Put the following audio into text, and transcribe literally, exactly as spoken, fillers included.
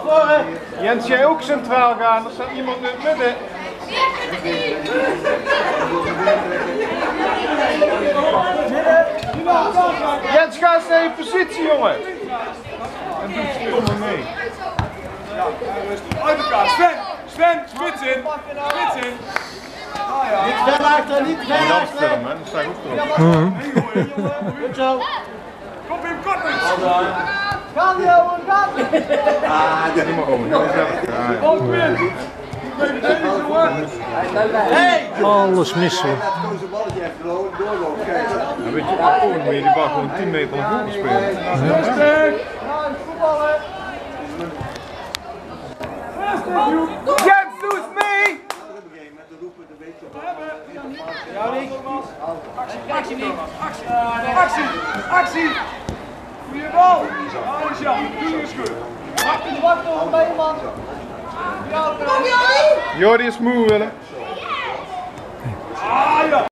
worden. Jens, jij ook centraal gaan, er staat iemand in het midden. Jens, ga eens naar je positie, jongen. En doe het mee. Uit elkaar, Sven! Sven, spits in! Spits in! Ah ja. Niet ver achter, niet ver Dat achter. film, hè? Dat sta ik ook erop. Goed zo. Kom Wim, kort eens! Gaan die jongen, gaan die. Ah, dit is maar gewoon. Kom Wim! Hey! Alles missen. Ja, weet je, gewoon moet je die bal gewoon tien meter naar voren spelen. Voetballen. Jens, doe eens mee! Actie, actie, actie, actie! Goeie bal! Ah, Jan, doe eens goed! Wacht, wacht nog bij je man. Jordi is moe, Willem. Ah ja!